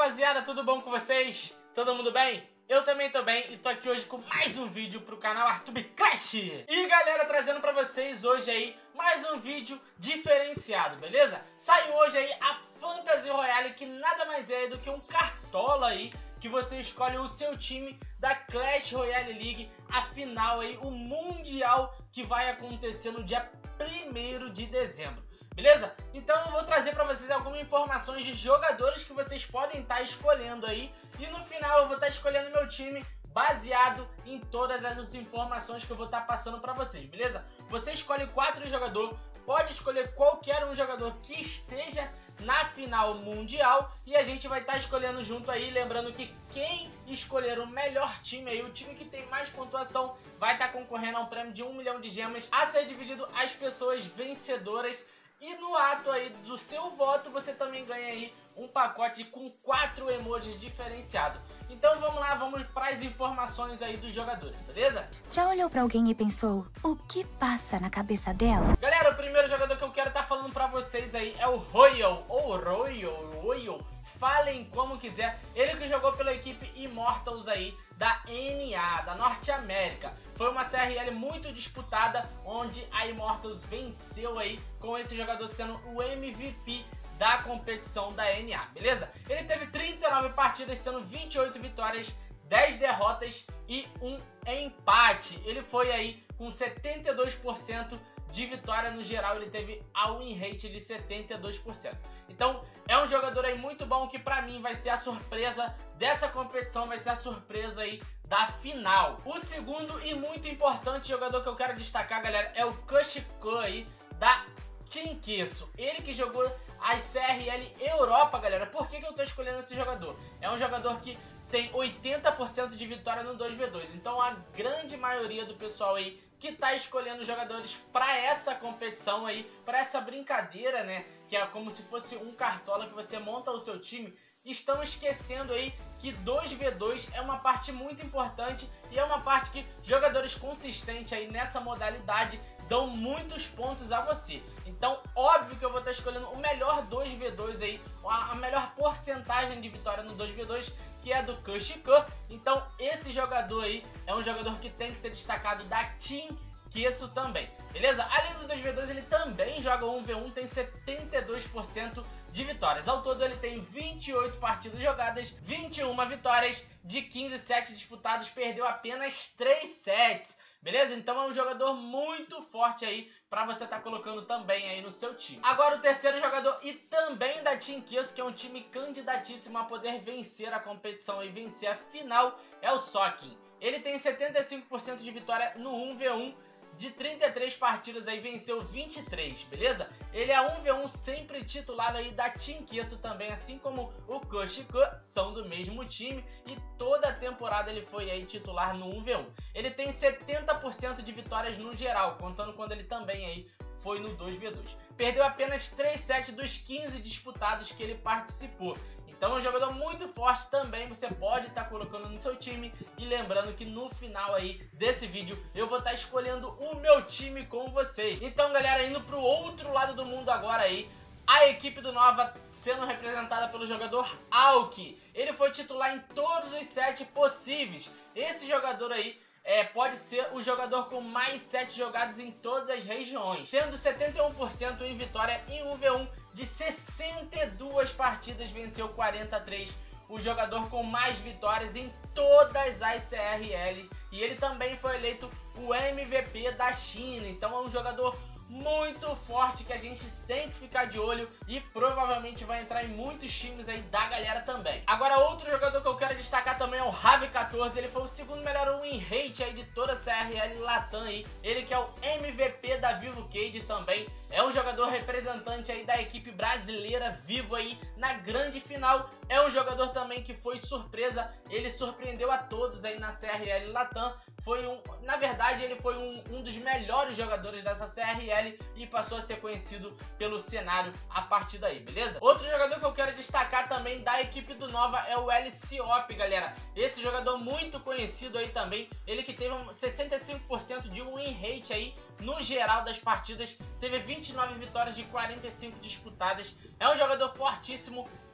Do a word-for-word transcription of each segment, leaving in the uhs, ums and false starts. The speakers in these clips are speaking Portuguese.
rapaziada, tudo bom com vocês? Todo mundo bem? Eu também tô bem e tô aqui hoje com mais um vídeo pro canal Artube Clash. E galera, trazendo pra vocês hoje aí mais um vídeo diferenciado, beleza? Saiu hoje aí a Fantasy Royale, que nada mais é do que um cartola aí que você escolhe o seu time da Clash Royale League, a final aí, o Mundial que vai acontecer no dia primeiro de dezembro. Beleza? Então eu vou trazer para vocês algumas informações de jogadores que vocês podem estar escolhendo aí. E no final eu vou estar escolhendo meu time baseado em todas essas informações que eu vou estar passando para vocês, beleza? Você escolhe quatro jogadores, pode escolher qualquer um jogador que esteja na final mundial e a gente vai estar escolhendo junto aí. Lembrando que quem escolher o melhor time aí, o time que tem mais pontuação, vai estar concorrendo a um prêmio de um milhão de gemas a ser dividido às pessoas vencedoras. E no ato aí do seu voto, você também ganha aí um pacote com quatro emojis diferenciados. Então vamos lá, vamos para as informações aí dos jogadores, beleza? Já olhou para alguém e pensou, o que passa na cabeça dela? Galera, o primeiro jogador que eu quero estar falando para vocês aí é o Royal, ou Royal, Royal, falem como quiser. Ele que jogou pela equipe Immortals aí da N A, da Norte América. Foi uma C R L muito disputada, onde a Immortals venceu aí, com esse jogador sendo o M V P da competição da N A, beleza? Ele teve trinta e nove partidas, sendo vinte e oito vitórias, dez derrotas e um empate. Ele foi aí com setenta e dois por cento de vitória no geral, ele teve a win rate de setenta e dois por cento. Então é um jogador aí muito bom, que pra mim vai ser a surpresa dessa competição, vai ser a surpresa aí da final. O segundo e muito importante jogador que eu quero destacar, galera, é o Kushiko aí da Team Queso. Ele que jogou a C R L Europa, galera. Por que que eu tô escolhendo esse jogador? É um jogador que tem oitenta por cento de vitória no dois v dois. Então a grande maioria do pessoal aí que tá escolhendo jogadores para essa competição aí, para essa brincadeira, né, que é como se fosse um cartola que você monta o seu time, estão esquecendo aí que dois v dois é uma parte muito importante e é uma parte que jogadores consistentes aí nessa modalidade dão muitos pontos a você. Então, óbvio que eu vou estar escolhendo o melhor dois v dois aí, a melhor porcentagem de vitória no dois v dois, que é do Kushiko. Então, esse jogador aí é um jogador que tem que ser destacado da Team Queso também, beleza? Além do dois v dois, ele também joga um v um, tem setenta e dois por cento de vitórias. Ao todo, ele tem vinte e oito partidas jogadas, vinte e uma vitórias, de quinze sets disputados, perdeu apenas três sets. Beleza? Então é um jogador muito forte aí pra você estar tá colocando também aí no seu time. Agora o terceiro jogador, e também da Team Queso, que é um time candidatíssimo a poder vencer a competição e vencer a final, é o Sokin. Ele tem setenta e cinco por cento de vitória no um v um, de trinta e três partidas aí venceu vinte e três, beleza? Ele é um v um sempre titular aí da Team Queso também, assim como o Kushiko, são do mesmo time e toda a temporada ele foi aí titular no um v um. Ele tem setenta por cento de vitórias no geral, contando quando ele também aí foi no dois v dois. Perdeu apenas três sets dos quinze disputados que ele participou. Então é um jogador muito forte também, você pode estar tá colocando no seu time. E lembrando que no final aí desse vídeo eu vou estar tá escolhendo o meu time com vocês. Então galera, indo pro outro lado do mundo agora aí, a equipe do Nova sendo representada pelo jogador Aoki. Ele foi titular em todos os sets possíveis. Esse jogador aí É, pode ser o jogador com mais sets jogados em todas as regiões, tendo setenta e um por cento em vitória em um v um, de sessenta e duas partidas venceu quarenta e três, o jogador com mais vitórias em todas as C R Ls, e ele também foi eleito o M V P da China. Então é um jogador muito forte que a gente tem que ficar de olho e provavelmente vai entrar em muitos times aí da galera também. Agora outro jogador que eu quero destacar também é o Ravi quatorze. Ele foi o segundo melhor win rate aí de toda a C R L Latam aí. Ele que é o M V P da Vivo Cage também. É um jogador representante aí da equipe brasileira Vivo aí na grande final. É um jogador também que foi surpresa. Ele surpreendeu a todos aí na C R L Latam. Foi um, na verdade ele foi um, um dos melhores jogadores dessa C R L e passou a ser conhecido pelo cenário a partir daí, beleza? Outro jogador que eu quero destacar também da equipe do Nova é o L C O P, galera. Esse jogador muito conhecido aí também, ele que teve sessenta e cinco por cento de win rate aí no geral das partidas, teve vinte e nove vitórias de quarenta e cinco disputadas. É um jogador fortíssimo,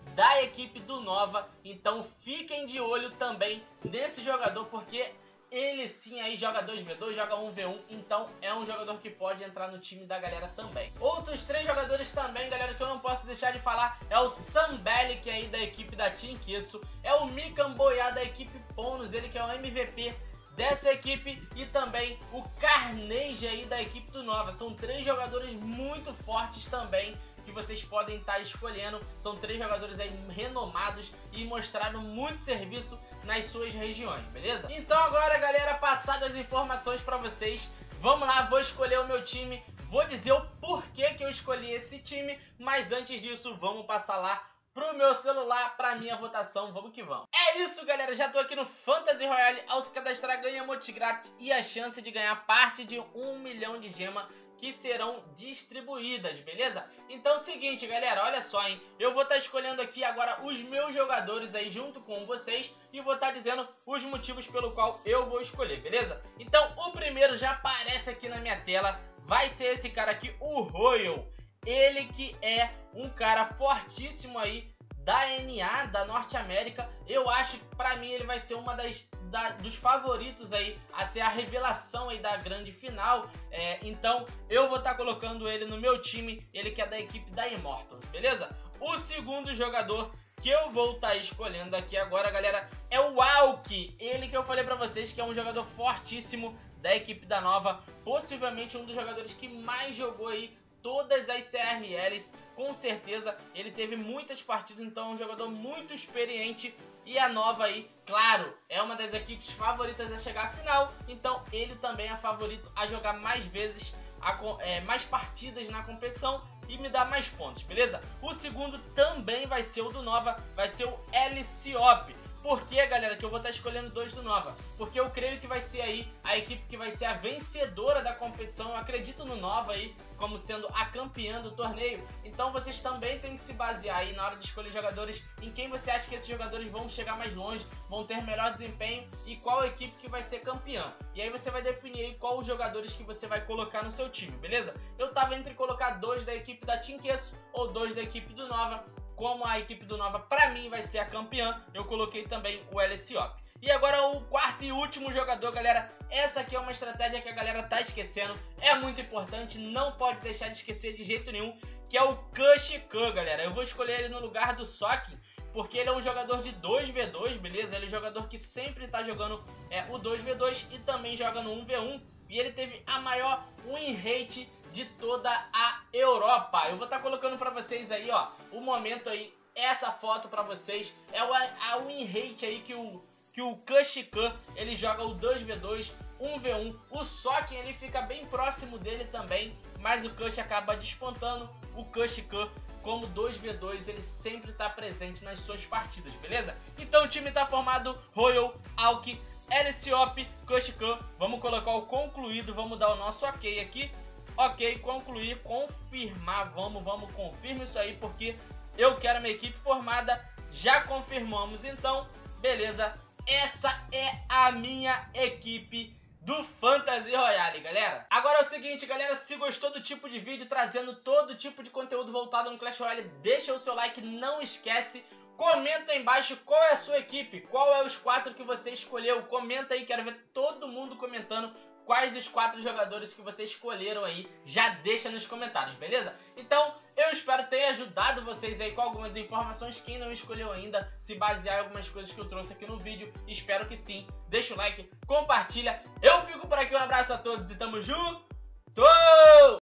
da equipe do Nova. Então fiquem de olho também nesse jogador, porque ele sim aí joga dois contra dois, joga um contra um, então é um jogador que pode entrar no time da galera também. Outros três jogadores também, galera, que eu não posso deixar de falar, é o Sambelic aí da equipe da Team Queso, é o Mikan Boyá da equipe Ponus, ele que é o M V P dessa equipe, e também o Carnage aí da equipe do Nova. São três jogadores muito fortes também que vocês podem estar escolhendo. São três jogadores aí renomados e mostraram muito serviço nas suas regiões, beleza? Então agora, galera, passadas as informações para vocês, vamos lá, vou escolher o meu time, vou dizer o porquê que eu escolhi esse time, mas antes disso, vamos passar lá pro meu celular, pra minha votação, vamos que vamos. É isso, galera, já tô aqui no Fantasy Royale. Ao se cadastrar, ganha emote grátis e a chance de ganhar parte de um milhão de gema que serão distribuídas, beleza? Então é o seguinte, galera, olha só, hein? Eu vou estar escolhendo aqui agora os meus jogadores aí junto com vocês e vou estar dizendo os motivos pelo qual eu vou escolher, beleza? Então o primeiro já aparece aqui na minha tela, vai ser esse cara aqui, o Royal. Ele que é um cara fortíssimo aí da N A, da Norte América. Eu acho que pra mim ele vai ser uma das da, dos favoritos aí a ser a revelação aí da grande final. É, então eu vou estar tá colocando ele no meu time, ele que é da equipe da Immortals, beleza? O segundo jogador que eu vou estar tá escolhendo aqui agora, galera, é o Alki. Ele que eu falei pra vocês que é um jogador fortíssimo da equipe da Nova, possivelmente um dos jogadores que mais jogou aí todas as C R Ls, com certeza ele teve muitas partidas, então é um jogador muito experiente. E a Nova aí, claro, é uma das equipes favoritas a chegar à final, então ele também é favorito a jogar mais vezes, a, é, mais partidas na competição e me dar mais pontos, beleza? O segundo também vai ser o do Nova, vai ser o L C O P. Por que, galera, que eu vou estar escolhendo dois do Nova? Porque eu creio que vai ser aí a equipe que vai ser a vencedora da competição. Eu acredito no Nova aí como sendo a campeã do torneio. Então vocês também têm que se basear aí na hora de escolher jogadores em quem você acha que esses jogadores vão chegar mais longe, vão ter melhor desempenho e qual equipe que vai ser campeã. E aí você vai definir aí qual os jogadores que você vai colocar no seu time, beleza? Eu tava entre colocar dois da equipe da Team Queso ou dois da equipe do Nova. Como a equipe do Nova, pra mim, vai ser a campeã, eu coloquei também o L C O P. E agora o quarto e último jogador, galera. Essa aqui é uma estratégia que a galera tá esquecendo. É muito importante, não pode deixar de esquecer de jeito nenhum, que é o Kushikan, galera. Eu vou escolher ele no lugar do Sock, porque ele é um jogador de dois contra dois, beleza? Ele é um jogador que sempre tá jogando é, o dois contra dois e também joga no um contra um. E ele teve a maior win rate de toda a Europa. Eu vou estar tá colocando pra vocês aí, ó, o momento aí, essa foto pra vocês. É o, a win rate aí que o, que o Kushikan, ele joga o dois contra dois, um contra um. O Socken, ele fica bem próximo dele também, mas o Kush acaba despontando. O Kushikan, como dois contra dois, ele sempre tá presente nas suas partidas, beleza? Então o time tá formado: Royal, Alki, L C O P, Kushikan. Vamos colocar o concluído, vamos dar o nosso ok aqui. Ok, concluir, confirmar, vamos, vamos, confirma isso aí, porque eu quero a minha equipe formada, já confirmamos, então, beleza, essa é a minha equipe do Fantasy Royale, galera. Agora é o seguinte, galera, se gostou do tipo de vídeo, trazendo todo tipo de conteúdo voltado no Clash Royale, deixa o seu like, não esquece, comenta aí embaixo qual é a sua equipe, qual é os quatro que você escolheu, comenta aí, quero ver todo mundo comentando quais os quatro jogadores que vocês escolheram aí, já deixa nos comentários, beleza? Então, eu espero ter ajudado vocês aí com algumas informações. Quem não escolheu ainda, se basear em algumas coisas que eu trouxe aqui no vídeo, espero que sim. Deixa o like, compartilha. Eu fico por aqui, um abraço a todos e tamo junto!